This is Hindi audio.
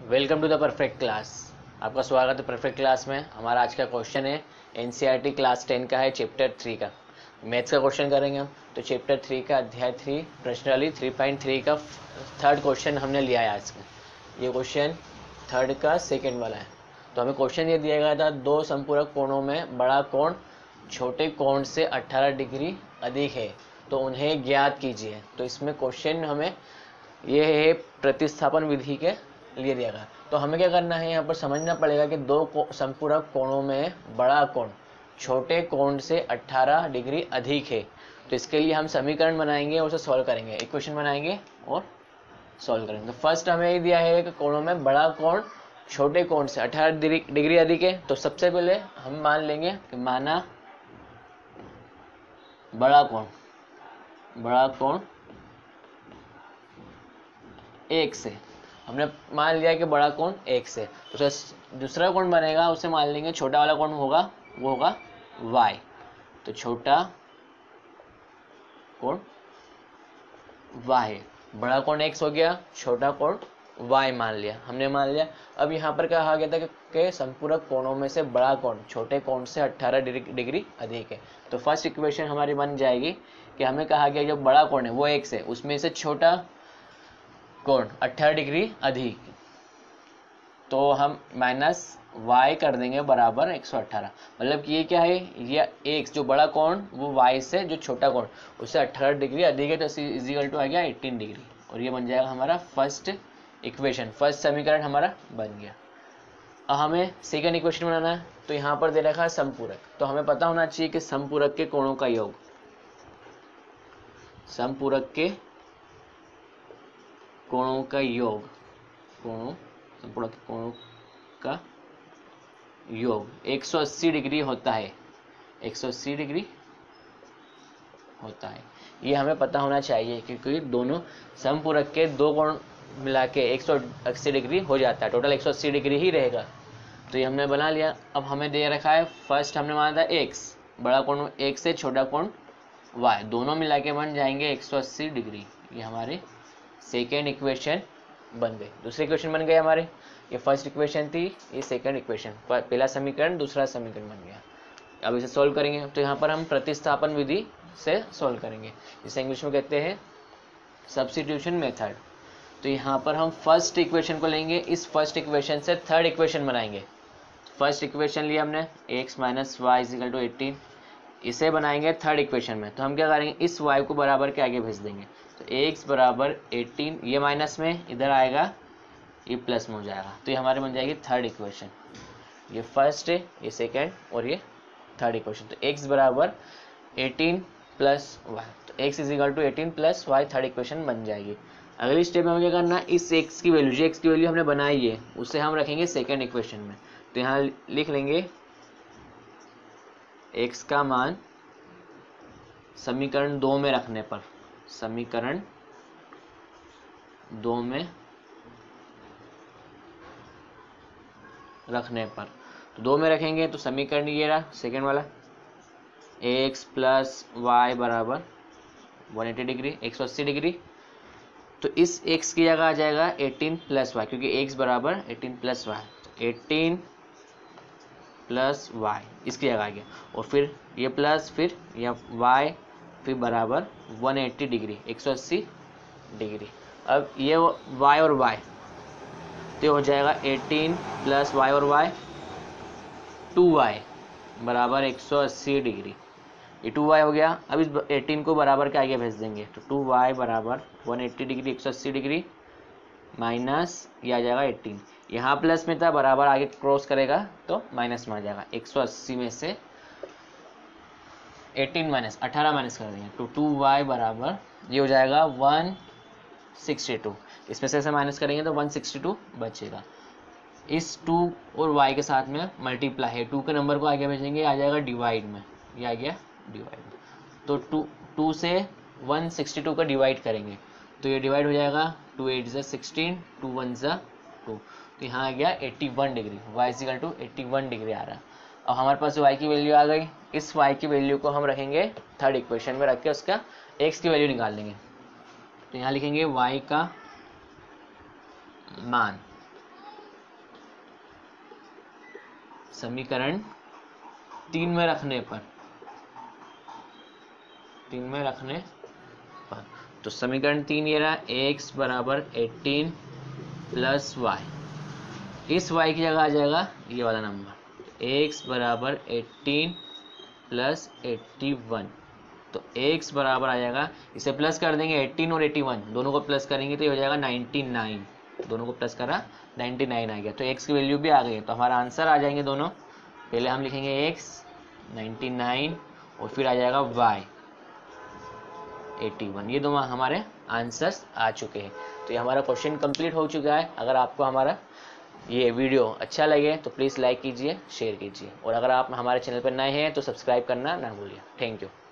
Welcome to the perfect class. आपका स्वागत है परफेक्ट क्लास में। हमारा आज का क्वेश्चन है एनसीईआरटी क्लास 10 का है, चैप्टर 3 का मैथ्स का क्वेश्चन करेंगे हम। तो चैप्टर 3 का अध्याय 3 प्रश्नावली 3.3 का थर्ड क्वेश्चन हमने लिया है आज का। ये क्वेश्चन थर्ड का सेकेंड वाला है। तो हमें क्वेश्चन ये दिया गया था, दो संपूरक कोणों में बड़ा कोण छोटे कोण से 18 डिग्री अधिक है, तो उन्हें ज्ञात कीजिए। तो इसमें क्वेश्चन हमें ये है प्रतिस्थापन विधि के लिए दिया गया। तो हमें क्या करना है, यहाँ पर समझना पड़ेगा कि दो संपूरक कोणों में बड़ा कोण छोटे कोण से 18 डिग्री अधिक है। तो इसके लिए हम समीकरण बनाएंगे और उसे सॉल्व करेंगे, इक्वेशन बनाएंगे और सॉल्व करेंगे। तो फर्स्ट हमें ये दिया है कि कोणों में बड़ा कोण छोटे कोण से 18 डिग्री अधिक है। तो सबसे पहले हम मान लेंगे कि माना बड़ा कोण एक से, हमने मान लिया कि बड़ा कोण एक से, तो दूसरा कोण बनेगा उसे मान लेंगे छोटा वाला कोण होगा, वो होगा y। तो छोटा कोण y है, बड़ा कोण x हो गया, छोटा कोण y मान लिया, हमने मान लिया। अब यहाँ पर कहा गया था कि संपूरक कोणों में से बड़ा कोण छोटे कोण से 18 डिग्री अधिक है। तो फर्स्ट इक्वेशन हमारी बन जाएगी कि हमें कहा गया जो बड़ा कोण है वो x है, उसमें से छोटा कोण 18 डिग्री अधिक, तो हम माइनस y कर देंगे बराबर 118। मतलब कि ये क्या है, ये x जो बड़ा कोण वो y से जो छोटा कोण उससे 18 डिग्री अधिक है, तो इजिकल टू आ गया 18 डिग्री। और ये बन जाएगा हमारा फर्स्ट इक्वेशन, फर्स्ट समीकरण हमारा बन गया। अब हमें सेकंड इक्वेशन बनाना है। तो यहाँ पर दे रखा है संपूरक, तो हमें पता होना चाहिए कि संपूरक के कोणों का योग, संपूरक के कोणों का योग, संपूरक के कोणों का योग 180 डिग्री होता है, 180 डिग्री होता है। ये हमें पता होना चाहिए क्योंकि दोनों संपूरक के दो कोण मिला के 180 डिग्री हो जाता है, टोटल 180 डिग्री ही रहेगा। तो ये हमने बना लिया। अब हमें दे रखा है, फर्स्ट हमने माना था x, बड़ा कोण x से छोटा कोण y, दोनों मिला के बन जाएंगे 180 डिग्री। ये हमारे सेकेंड इक्वेशन बन गई। दूसरी इक्वेशन बन गई हमारे, ये फर्स्ट इक्वेशन थी, ये सेकंड इक्वेशन, पहला समीकरण दूसरा समीकरण बन गया। अब इसे सॉल्व करेंगे। तो यहाँ पर हम प्रतिस्थापन विधि से सॉल्व करेंगे, इसे इंग्लिश में कहते हैं सब्स्टिट्यूशन मेथड। तो यहाँ पर हम फर्स्ट इक्वेशन को लेंगे, इस फर्स्ट इक्वेशन से थर्ड इक्वेशन बनाएंगे। फर्स्ट इक्वेशन लिया हमने x minus Y equal to 18, इसे बनाएंगे थर्ड इक्वेशन में। तो हम क्या करेंगे, इस y को बराबर के आगे भेज देंगे। तो x बराबर 18, ये माइनस में इधर आएगा, ये प्लस में हो जाएगा। तो ये हमारे बन जाएगी थर्ड इक्वेशन। ये फर्स्ट है, ये सेकेंड और ये थर्ड इक्वेशन। तो x बराबर 18 प्लस वाई, तो x is equal to 18 plus Y, third equation बन जाएगी। अगली स्टेप में हमें क्या करना है, इस x की वैल्यू, जो x की वैल्यू हमने बनाई है उसे हम रखेंगे सेकेंड इक्वेशन में। तो यहाँ लिख लेंगे x का मान समीकरण 2 में रखने पर, समीकरण 2 में रखने पर, तो 2 में रखेंगे तो समीकरण ये रहा सेकेंड वाला, x प्लस वाई बराबर 180 डिग्री, 180 डिग्री। तो इस x की जगह आ जाएगा 18 प्लस वाई, क्योंकि x बराबर 18 प्लस वाई, 18 प्लस वाई इसकी जगह आ गया। और फिर ये प्लस, फिर यह y, फिर बराबर 180 डिग्री, 180 डिग्री। अब ये y और y, तो हो जाएगा 18 प्लस y और y 2y बराबर 180 डिग्री, ये 2y हो गया। अब इस 18 को बराबर के आगे भेज देंगे, तो 2y बराबर 180 डिग्री, 180 डिग्री माइनस ये आ जाएगा 18, यहाँ प्लस में था, बराबर आगे क्रॉस करेगा तो माइनस में आ जाएगा। 180 में से 18 माइनस 18 माइनस कर देंगे, तो 2y बराबर ये हो जाएगा 162, इसमें से माइनस करेंगे तो 162 बचेगा। इस 2 और y के साथ में मल्टीप्लाई है, 2 के नंबर को आगे भेजेंगे, आ जाएगा डिवाइड में, ये आ गया डिवाइड में। तो 2 से 162 का डिवाइड करेंगे तो ये डिवाइड हो जाएगा, 2 8 ज़ा 16, 2 1 ज़ा 2, तो यहाँ आ गया 81 degree, y equal to 81 degree आ रहा। अब हमारे पास y की वैल्यू आ गई, इस y की वैल्यू को हम रखेंगे थर्ड इक्वेशन में रख के उसका x की वैल्यू निकाल लेंगे। तो यहाँ लिखेंगे y का मान समीकरण 3 में रखने पर, तो समीकरण 3 ये रहा, x बराबर 18 प्लस y, इस y की जगह आ जाएगा ये वाला नंबर, x बराबर 18 प्लस 81, तो x बराबर आ जाएगा, इसे प्लस कर देंगे 18 और 81 दोनों को प्लस करेंगे तो ये हो जाएगा 99, दोनों को प्लस करा 99 आ गया, तो x की वैल्यू भी आ गई, तो हमारा आंसर आ जाएंगे दोनों, पहले हम लिखेंगे x 99 और फिर आ जाएगा y 81, ये दोनों हमारे आंसर्स आ चुके हैं। तो ये हमारा क्वेश्चन कंप्लीट हो चुका है। अगर आपको हमारा ये वीडियो अच्छा लगे तो प्लीज़ लाइक कीजिए, शेयर कीजिए, और अगर आप हमारे चैनल पर नए हैं तो सब्सक्राइब करना ना भूलिए। Thank you.